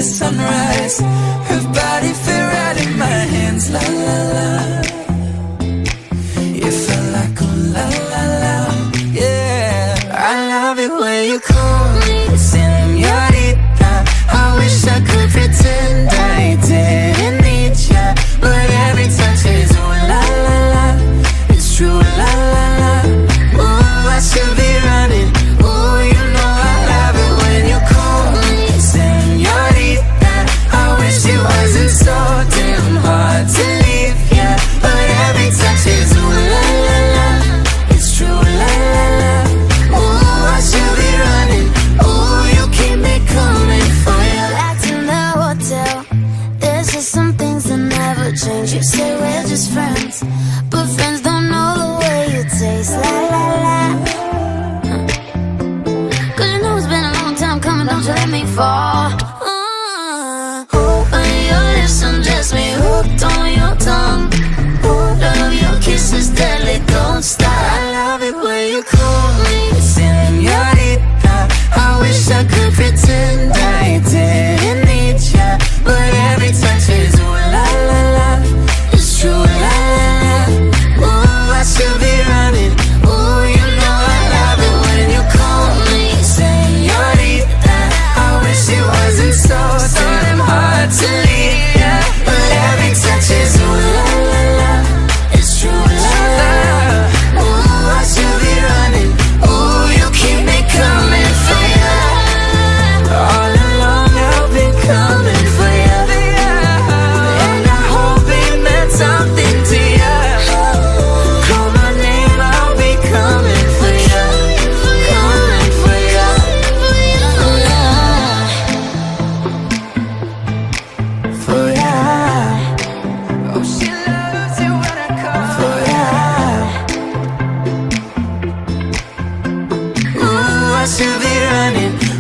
the sunrise. Her body fit right in my hands, la la la. It felt like oh la la la, yeah. I love it when you call me señorita. I wish I could pretend I didn't need ya, but every touch is ooh la la la. It's true la la la. Ooh, I should be running. Ooh, you know I love it when you call me señorita. I wish it wasn't so damn hard to leave ya, but every touch is ooh la la la. It's true la la la. Ooh, I should be running. Ooh, you keep me coming for ya. Back in the hotel, there's just some things that never change. You say we're just friends, but friends don't know the way you taste. La la la. Cause you know it's been a long time coming, don't you let me fall. Open your lips, undress me, hooked on your tongue. Love your kisses, deadly, don't stop. I love it when you call me señorita. I wish I could pretend I didn't need ya, but every touch is ooh la la la. It's true la la la. Ooh, I should be running. Ooh, you know I love it when you call me señorita. I wish it wasn't so damn hard to leave ya, but every touch is ooh la la la. It's true la la. Ooh, I should be running. Ooh, you keep me coming for ya. All along I've been coming for ya, and I hope it meant something to ya. Call my name, I'll be coming for ya, coming for ya. For ya. Oh, she loves it when I call for ya. Ooh, I should be running.